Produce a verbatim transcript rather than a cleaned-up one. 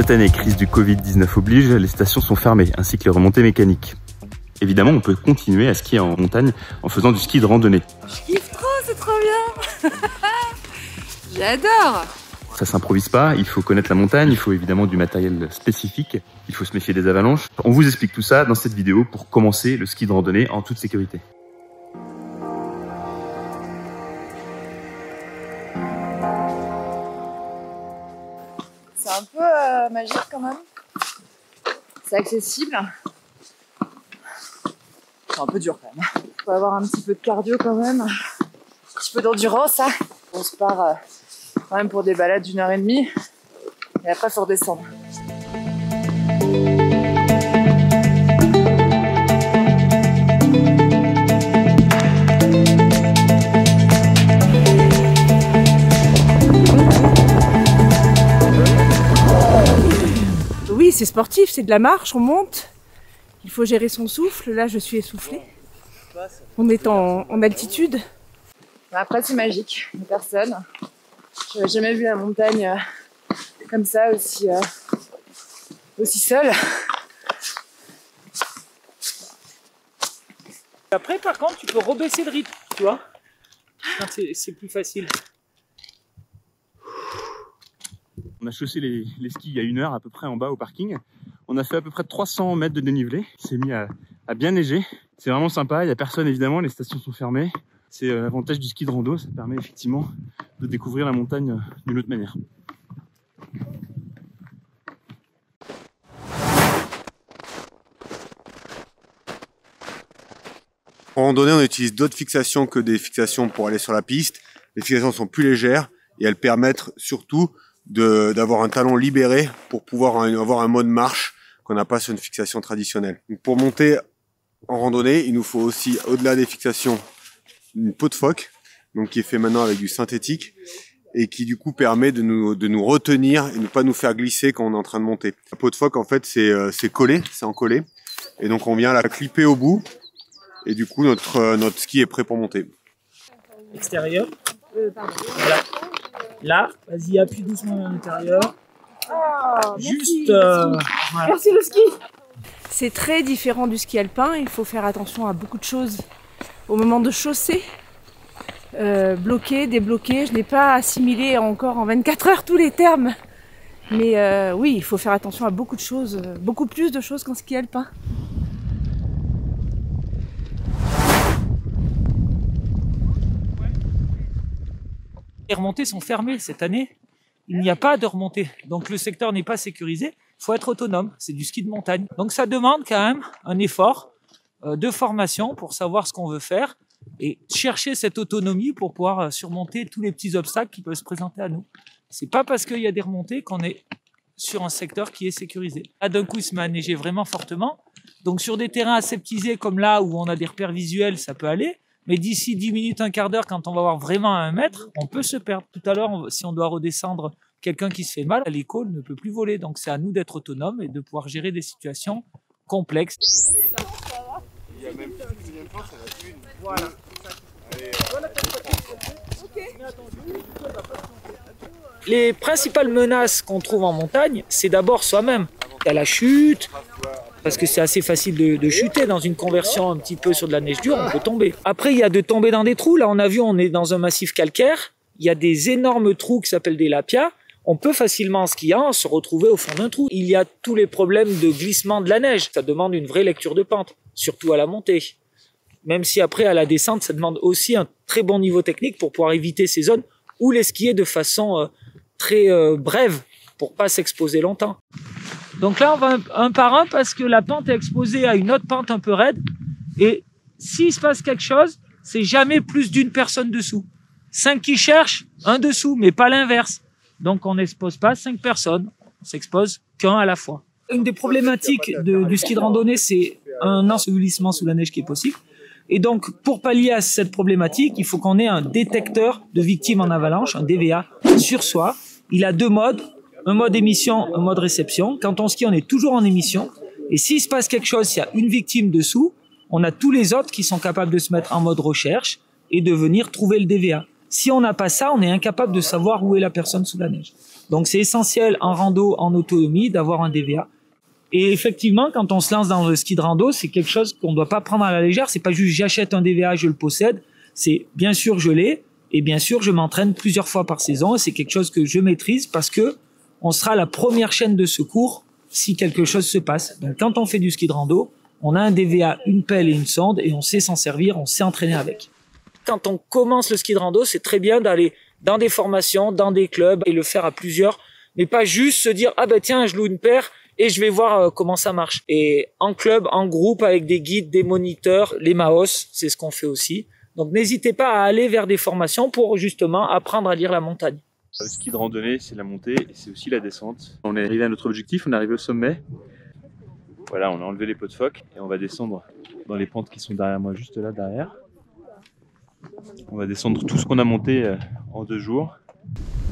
cette année, crise du Covid dix-neuf oblige, les stations sont fermées, ainsi que les remontées mécaniques. Évidemment, on peut continuer à skier en montagne en faisant du ski de randonnée. Je kiffe trop, c'est trop bien. J'adore. Ça s'improvise pas, il faut connaître la montagne, il faut évidemment du matériel spécifique, il faut se méfier des avalanches. On vous explique tout ça dans cette vidéo pour commencer le ski de randonnée en toute sécurité. C'est un peu euh, magique quand même. C'est accessible. C'est un peu dur quand même. Il faut avoir un petit peu de cardio quand même. Un petit peu d'endurance. Hein. On se part euh, quand même pour des balades d'une heure et demie. Et après, il faut redescendre. Oui, c'est sportif, c'est de la marche, on monte. Il faut gérer son souffle. Là, je suis essoufflée. On est en, en altitude. Après, c'est magique. Il n'y a personne. Je n'avais jamais vu la montagne euh, comme ça, aussi, euh, aussi seule. Après, par contre, tu peux rebaisser le rythme, tu vois. C'est plus facile. On a chaussé les, les skis il y a une heure à peu près en bas au parking. On a fait à peu près trois cents mètres de dénivelé. Il s'est mis à, à bien neiger. C'est vraiment sympa. Il n'y a personne évidemment. Les stations sont fermées. C'est l'avantage du ski de rando. Ça permet effectivement de découvrir la montagne d'une autre manière. En randonnée, on utilise d'autres fixations que des fixations pour aller sur la piste. Les fixations sont plus légères et elles permettent surtout d'avoir un talon libéré pour pouvoir avoir un mode marche qu'on n'a pas sur une fixation traditionnelle. Donc pour monter en randonnée, il nous faut aussi, au-delà des fixations, une peau de phoque, donc qui est fait maintenant avec du synthétique et qui du coup permet de nous, de nous retenir et ne pas nous faire glisser quand on est en train de monter. La peau de phoque, en fait, c'est c'est collé, c'est encollé, et donc on vient la clipper au bout et du coup notre, notre ski est prêt pour monter. Extérieur. Euh, voilà. Là, vas-y, appuie doucement à l'intérieur. Oh, Juste. Euh, voilà. Merci le ski. C'est très différent du ski alpin. Il faut faire attention à beaucoup de choses au moment de chausser. Euh, bloquer, débloquer. Je n'ai pas assimilé encore en vingt-quatre heures tous les termes. Mais euh, oui, il faut faire attention à beaucoup de choses, beaucoup plus de choses qu'en ski alpin. Les remontées sont fermées cette année. Il n'y a pas de remontée. Donc le secteur n'est pas sécurisé. Il faut être autonome. C'est du ski de montagne. Donc ça demande quand même un effort euh, de formation pour savoir ce qu'on veut faire et chercher cette autonomie pour pouvoir surmonter tous les petits obstacles qui peuvent se présenter à nous. C'est pas parce qu'il y a des remontées qu'on est sur un secteur qui est sécurisé. Là, d'un coup, il se met à neiger vraiment fortement. Donc sur des terrains aseptisés comme là où on a des repères visuels, ça peut aller. Mais d'ici dix minutes, un quart d'heure, quand on va avoir vraiment à un mètre, on peut se perdre. Tout à l'heure, si on doit redescendre quelqu'un qui se fait mal, l'école ne peut plus voler. Donc c'est à nous d'être autonomes et de pouvoir gérer des situations complexes. Il y a même combien de temps, ça va une. Voilà. Les principales menaces qu'on trouve en montagne, c'est d'abord soi-même. Il y a la chute, parce que c'est assez facile de, de chuter dans une conversion un petit peu sur de la neige dure, on peut tomber. Après, il y a de tomber dans des trous. Là, on a vu, on est dans un massif calcaire. Il y a des énormes trous qui s'appellent des lapias. On peut facilement, en skiant, se retrouver au fond d'un trou. Il y a tous les problèmes de glissement de la neige. Ça demande une vraie lecture de pente, surtout à la montée. Même si après, à la descente, ça demande aussi un très bon niveau technique pour pouvoir éviter ces zones ou les skier de façon euh, très euh, brève pour pas s'exposer longtemps. Donc là, on va un, un par un parce que la pente est exposée à une autre pente un peu raide. Et s'il se passe quelque chose, c'est jamais plus d'une personne dessous. Cinq qui cherchent, un dessous, mais pas l'inverse. Donc on n'expose pas cinq personnes, on s'expose qu'un à la fois. Une des problématiques de, du ski de randonnée, c'est un ensevelissement sous la neige qui est possible. Et donc, pour pallier à cette problématique, il faut qu'on ait un détecteur de victimes en avalanche, un D V A, sur soi. Il a deux modes, un mode émission, un mode réception. Quand on skie, on est toujours en émission. Et s'il se passe quelque chose, s'il y a une victime dessous, on a tous les autres qui sont capables de se mettre en mode recherche et de venir trouver le D V A. Si on n'a pas ça, on est incapable de savoir où est la personne sous la neige. Donc c'est essentiel en rando, en autonomie, d'avoir un D V A. Et effectivement, quand on se lance dans le ski de rando, c'est quelque chose qu'on ne doit pas prendre à la légère. C'est pas juste j'achète un D V A, je le possède. C'est bien sûr je l'ai, et bien sûr je m'entraîne plusieurs fois par saison. Et c'est quelque chose que je maîtrise parce que on sera la première chaîne de secours si quelque chose se passe. Donc quand on fait du ski de rando, on a un D V A, une pelle et une sonde, et on sait s'en servir, on sait entraîner avec. Quand on commence le ski de rando, c'est très bien d'aller dans des formations, dans des clubs, et le faire à plusieurs, mais pas juste se dire « Ah ben tiens, je loue une paire et je vais voir euh, comment ça marche ». Et en club, en groupe, avec des guides, des moniteurs, les Maos, c'est ce qu'on fait aussi. Donc n'hésitez pas à aller vers des formations pour justement apprendre à lire la montagne. Le ski de randonnée, c'est la montée et c'est aussi la descente. On est arrivé à notre objectif, on est arrivé au sommet. Voilà, on a enlevé les pots de phoque et on va descendre dans les pentes qui sont derrière moi, juste là derrière. On va descendre tout ce qu'on a monté en deux jours.